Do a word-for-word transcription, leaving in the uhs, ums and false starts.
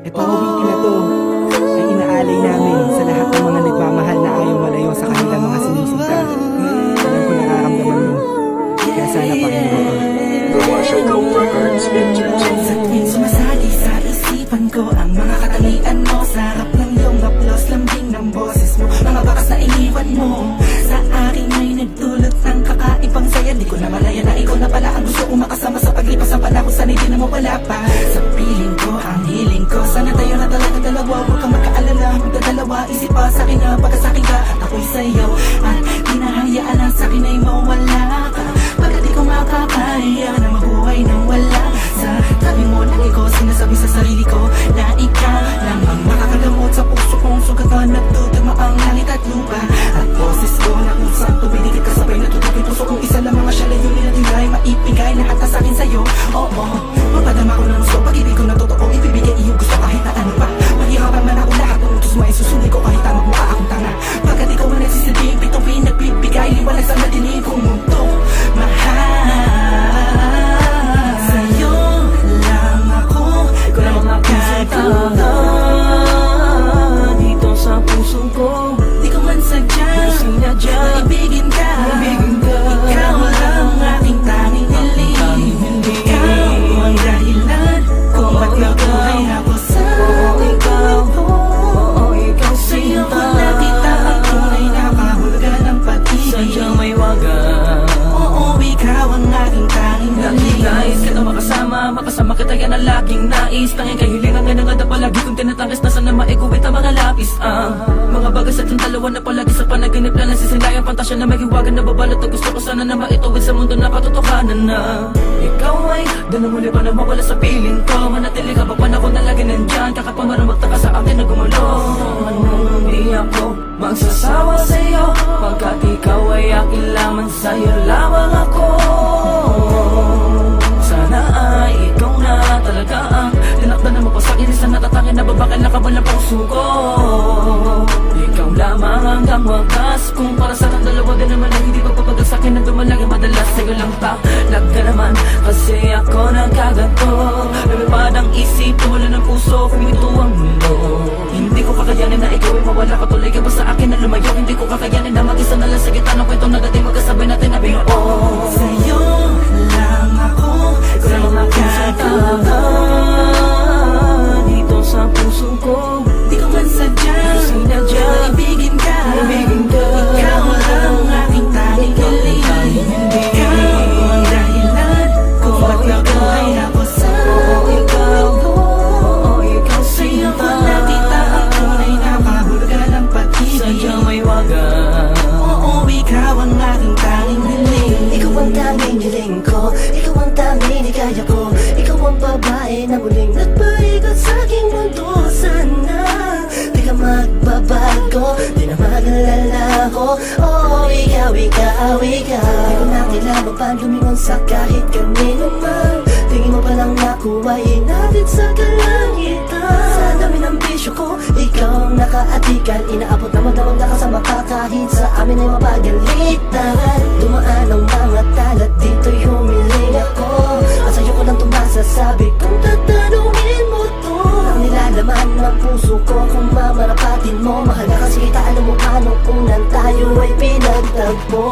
Itong awitin na to ay inaalay namin sa lahat ng mga nagmamahal na ayaw malayo sa kanilang mga sinisinta. Alam ko nararamdaman mo, kaya sana pakinggan ko. Sa tuwing sumasagi sa isipan ko ang mga katangian mo, sa harap ng iyong haplos, lambing ng boses mo, mga bakas na iniwan mo sa akin ay nagdulot ng kakaibang saya. Di ko na malaya na ikaw na pala ang gusto kong makasama sa paglipas ng panahon. Sana'y di na mawala pa sa piling ko, ang hiling ko. Sana tayo na talaga dalawa, huwag kang magkaalala. Magdadalawa, isip pa sa akin na pagkasakin ka at ako'y sa'yo. At di nahayaan na sa akin ay mawala ka, pagkat di ko makakaya na mabuhay nang wala sa tabi mo. Lagi ko sinasabi sa sarili ko na ikaw lang ang makakagamot sa puso kong sugat na nagtutugma ang langit at lupa. At boses ko na usap, tumidikit ka sabay natutugin puso kong isa lang mga siyalay. Yung ninatingay, maipigay lahat na sa'kin sa'yo. Oo, mapadama ko ng gusto, pag-ibig ko na totoo, ibibigay iyong gusto kahit na ano pa. Mahirapan man ako, lahat ng utos mo ay susuli ko kahit tama mukha akong tanga. Pagkat ikaw ang nagsisilbing pituin, nagbibigay liwanag sa madilim kong mundo. Mahal sa'yo lang ako, ko lang makakagawa dito sa puso ko. Di ko man sadya, maibigin ka, ikaw lang aking tanging hiling. Ikaw ang dahilan kung ba't nabuhay ako sa ikaw. Sa'yo ko nakita ang tunay na kahulugan ng pag-ibig. Sadyang may wagas, oo, ikaw ang aking tanging hiling. Nais kita makasama, makasama kita yan ang laking nais. Tanging kahilingan nga nangada palagi kong tinatangis na sana maikuwit ang mga lapis. Ang mga bagas at yung dalawa na palagi sa panaginip na nasisinayang pantasya na may hiwagan na babalot. At gusto ko sana na maituwid sa mundo na katotohanan na ikaw ay doon muli pa na mawala sa piling ko. Manatili ka pa panahon na lagi nandyan, kakapamarang magtaka sa akin na gumulo. Hindi ako magsasawa sa'yo, pagkat ikaw ay akin lamang, sa'yo lamang ako. Sana ay ikaw na talaga ang tinakda na mapasakit sa natatangin na babakal na kabal ng puso ko. Ikaw lamang hanggang wagas, kung para sa kang dalawa din naman ay hindi pagpapagal sa'kin na dumalagi madalas. Sa'yo lang talag ka naman, kasi ako nagkaganto. Lumipad ang isip, wala ng puso, kumito ang mundo. Hindi ko kakayanin na ikaw ay mawala ka, tuloy ka ba sa akin na lumayo. Hindi ko kakayanin na mag-isa na lang sa gitna ng kwentong nagating magkasabay natin na biyo. Sa'yo lang ako, ko lang makakagawa dito sa puso ko. Di ko man sadya, maibigin ka, ikaw lang aking tanging hiling. Ikaw ang dahilan kung ba't nabuhay ako sa ikaw. Sa'yo ko nakita ang tunay na kahulugan ng pag-ibig. Sadyang may wagas, oo, ikaw ang aking tanging hiling. Ikaw ang tanging hiling ko, ikaw ang tanging hikaya ko. Ikaw ang babae na muling nagpaigot sa aking mundo. Sana di ka magbabago, di na mag-alala ko. Oh, ikaw, ikaw, ikaw. Di ko na kailangan pa lumingon sa kahit kanino man. Tingin mo palang nakuhain natin sa kalangitan. Sa dami ng bisyo ko, ikaw ang nakaatikan. Inaabot na magdamag na kasama ka kahit sa amin ay mapagalitan. Dumaan ang mga talat, dito'y humiling ako. At sa'yo ko lang tumasasabi kung tatanungin mo to. Ang nilalaman ng puso ko kung mamarapatin mo. Mahal na kasi kita, alam mo paano unang tayo ay pinagtagpo.